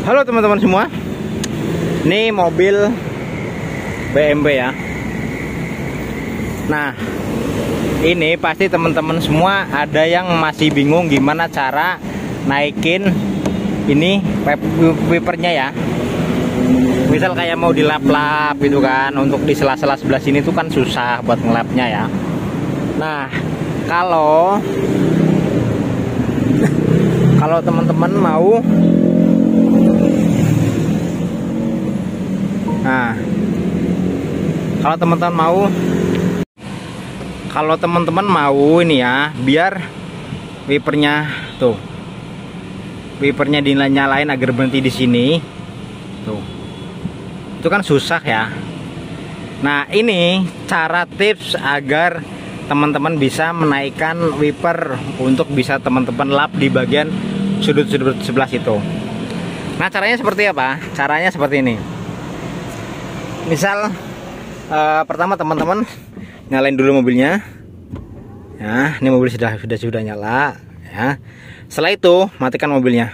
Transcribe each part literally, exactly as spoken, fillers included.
Halo teman-teman semua. Ini mobil B M W ya. Nah, ini pasti teman-teman semua ada yang masih bingung gimana cara naikin ini wipernya ya. Misal kayak mau dilap-lap gitu kan, untuk di sela-sela sebelah sini tuh kan susah buat ngelapnya ya. Nah, kalau kalau teman-teman mau Nah, kalau teman-teman mau Kalau teman-teman mau ini ya, biar wipernya tuh, wipernya dinyalain agar berhenti di sini. Tuh. Itu kan susah ya. Nah, ini cara tips agar teman-teman bisa menaikkan wiper untuk bisa teman-teman lap di bagian sudut-sudut sebelah situ. Nah, caranya seperti apa? Caranya seperti ini. Misal uh, pertama teman-teman nyalain dulu mobilnya. Ya, ini mobil sudah sudah sudah nyala ya. Setelah itu matikan mobilnya.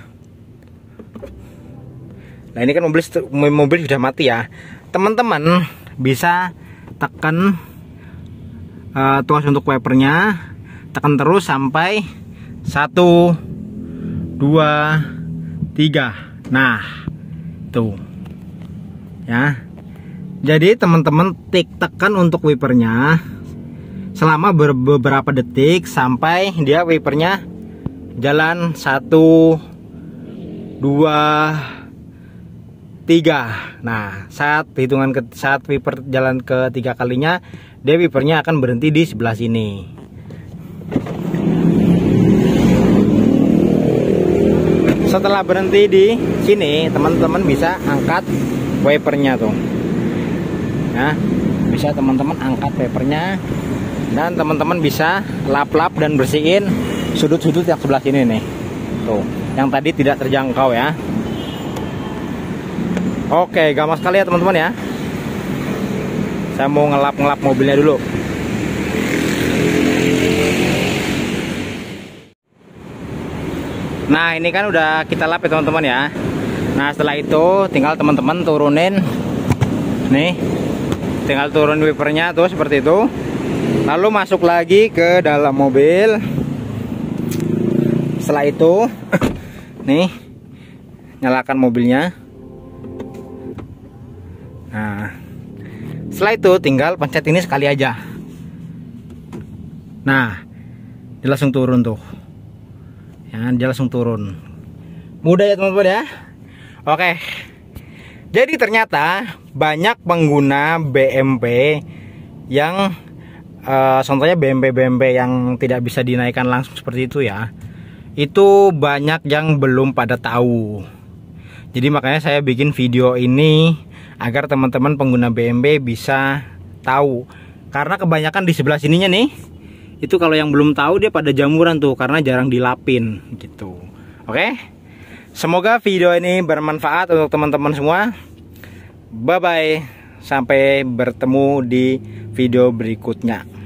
Nah, ini kan mobil mobil sudah mati ya. Teman-teman bisa tekan uh, tuas untuk wipernya, tekan terus sampai satu dua tiga. Nah, tuh. Ya. Jadi teman-teman tik tekan untuk wipernya selama beberapa detik sampai dia wipernya jalan satu dua tiga. Nah, saat hitungan ke, saat wiper jalan ketiga kalinya, dia wipernya akan berhenti di sebelah sini. Setelah berhenti di sini, teman-teman bisa angkat wipernya tuh. Nah, bisa teman-teman angkat wipernya dan teman-teman bisa lap-lap dan bersihin sudut-sudut yang sebelah sini nih. Tuh, yang tadi tidak terjangkau ya. Oke, gampang sekali ya teman-teman ya. Saya mau ngelap-ngelap mobilnya dulu. Nah, ini kan udah kita lap ya teman-teman ya. Nah, setelah itu tinggal teman-teman turunin nih. Tinggal turun wipernya tuh seperti itu. Lalu masuk lagi ke dalam mobil. Setelah itu nih, nyalakan mobilnya. Nah, setelah itu tinggal pencet ini sekali aja. Nah, dia langsung turun tuh. Ya, dia langsung turun. Mudah ya teman-teman ya. Oke. Jadi ternyata banyak pengguna B M W yang uh, contohnya B M W B M W yang tidak bisa dinaikkan langsung seperti itu ya. Itu banyak yang belum pada tahu. Jadi makanya saya bikin video ini agar teman-teman pengguna B M W bisa tahu. Karena kebanyakan di sebelah sininya nih, itu kalau yang belum tahu dia pada jamuran tuh karena jarang dilapin gitu. Oke? Semoga video ini bermanfaat untuk teman-teman semua. Bye bye. Sampai bertemu di video berikutnya.